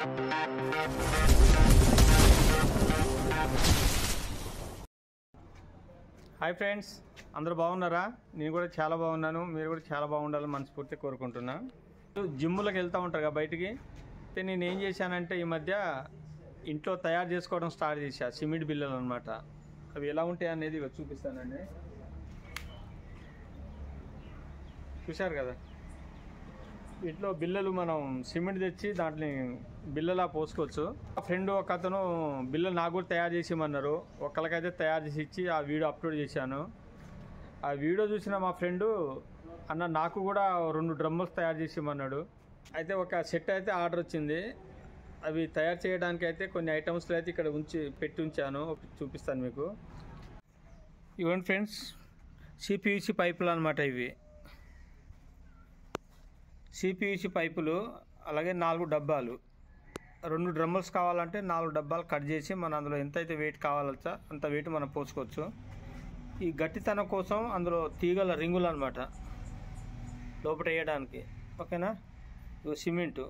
Hi friends, అందరూ బాగున్నారా? నేను కూడా చాలా బాగున్నాను. మీరు కూడా చాలా బాగుండాలని మనస్ఫూర్తిగా కోరుకుంటున్నా. జిమ్ములకు వెళ్తూ ఉంటారు కదా బయటికి. అయితే నేను ఏం చేశానంటే ఈ మధ్య ఇంట్లో తయారు చేసుకోవడం స్టార్ట్ చేశా. సిమెంట్ బిల్లలు అనమాట. అవి ఎలా ఉంటాయి అనేది చూపిస్తానండి. చూశారు కదా, వీటిలో బిల్లలు మనం సిమెంట్ తెచ్చి దాంట్లో బిల్లలా పోసుకోవచ్చు. మా ఫ్రెండ్ ఒక అతను బిల్లలు నాకు కూడా తయారు చేసి ఇమ్మన్నారు. ఒక్కరికైతే తయారు చేసి ఇచ్చి ఆ వీడియో అప్లోడ్ చేశాను. ఆ వీడియో చూసిన మా ఫ్రెండు అన్న నాకు కూడా 2 డ్రమ్ములు తయారు చేసి ఇమ్మన్నాడు. అయితే ఒక సెట్ అయితే ఆర్డర్ వచ్చింది. అవి తయారు చేయడానికి అయితే కొన్ని ఐటమ్స్లో అయితే ఇక్కడ పెట్టి ఉంచాను. చూపిస్తాను మీకు. ఇవ్వండి ఫ్రెండ్స్, సిపివిసి పైపులు అనమాట. ఇవి సిపివిసి పైపులు. అలాగే 4 డబ్బాలు. 2 డ్రమ్ముల్స్ కావాలంటే 4 డబ్బాలు కట్ చేసి మనం అందులో ఎంతైతే వెయిట్ కావాలచ్చా అంత వెయిట్ మనం పోసుకోవచ్చు. ఈ గట్టితనం కోసం అందులో తీగల రింగులు అనమాట లోపల వేయడానికి. ఓకేనా? ఇవి సిమెంటు,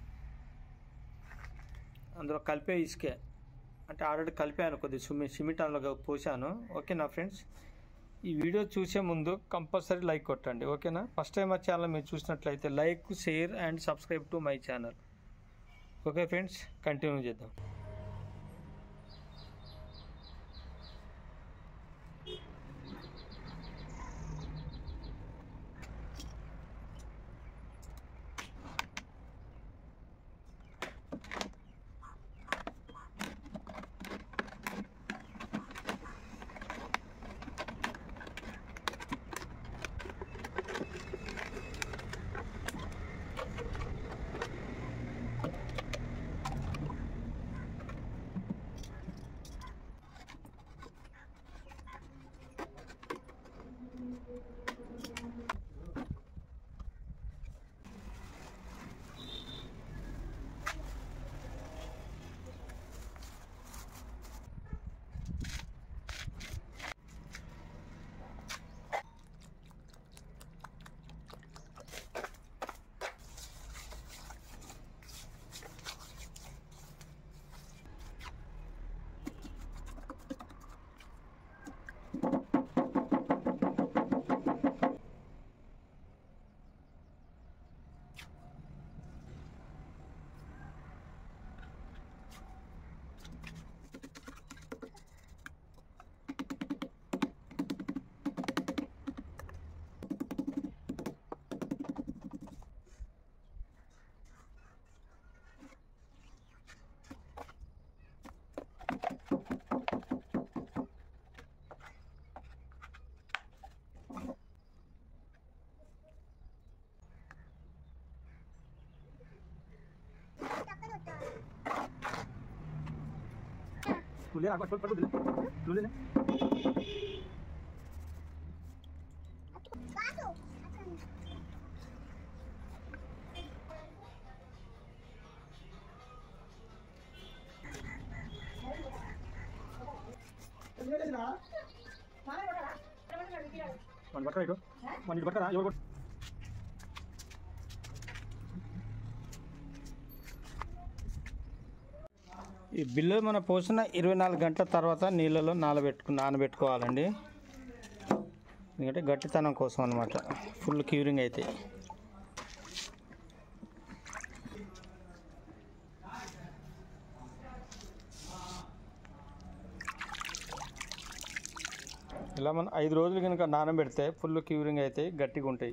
అందులో కలిపే ఇసుకే. అంటే ఆల్రెడీ కలిపాను, కొద్దిగా సిమెంట్ అందులో పోసాను. ఓకేనా ఫ్రెండ్స్? ఈ వీడియో చూసే ముందు కంపల్సరీ లైక్ కొట్టండి. ఓకేనా? ఫస్ట్ టైం మా ఛానల్ మీరు చూసినట్లయితే like, share and subscribe to my channel. Okay friends, continue చేద్దాం. तुले आग पट दिले तुले ने मन बटरा इटो मन इट बटरा एवो ఈ బిల్లు మనం పోసిన 24 గంటల తర్వాత నీళ్ళలో నానబెట్టుకోవాలండి. ఎందుకంటే గట్టితనం కోసం అన్నమాట. ఫుల్ క్యూరింగ్ అయితే ఇలా మనం 5 రోజులు కనుక నానబెడితే ఫుల్ క్యూరింగ్ అయితే గట్టిగా ఉంటాయి.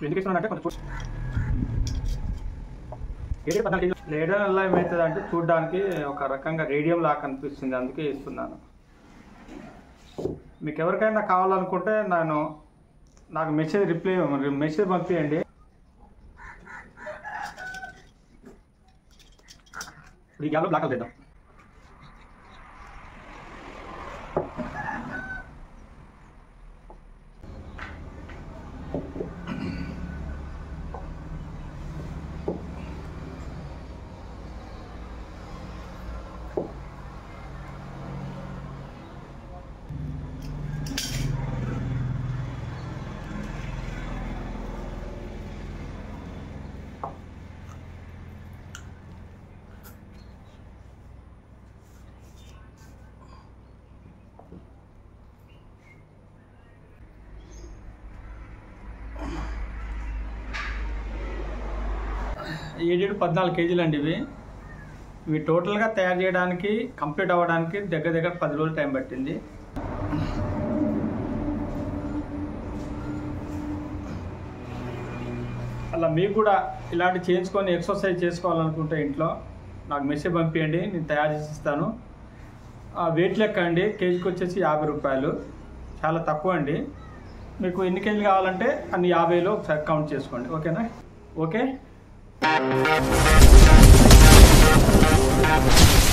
ఎందుకు ఇస్తున్నానంటే కొంచెం లేడర్ వల్ల ఏమవుతుంది అంటే చూడడానికి ఒక రకంగా రేడియం లాగా కనిపిస్తుంది, అందుకే ఇస్తున్నాను. మీకు ఎవరికైనా కావాలనుకుంటే నాకు మెసేజ్ పంపించండి. ఈ గ్యాప్లో బ్లాక్ అవుట్ చేద్దాం. ఏడు 14 కేజీలు అండి ఇవి టోటల్గా తయారు చేయడానికి కంప్లీట్ అవ్వడానికి దగ్గర 10 రోజులు టైం పట్టింది. అలా మీకు కూడా ఇలాంటి చేయించుకొని ఎక్సర్సైజ్ చేసుకోవాలనుకుంటే ఇంట్లో నాకు మెసేజ్ పంపించండి, నేను తయారు చేసి ఇస్తాను. వెయిట్ లెక్క అండి, కేజీకి వచ్చేసి 50 రూపాయలు, చాలా తక్కువ అండి. మీకు ఎన్ని కేజీలు కావాలంటే అన్ని 50లో ఒకసారి కౌంట్ చేసుకోండి. ఓకేనా? ఓకే.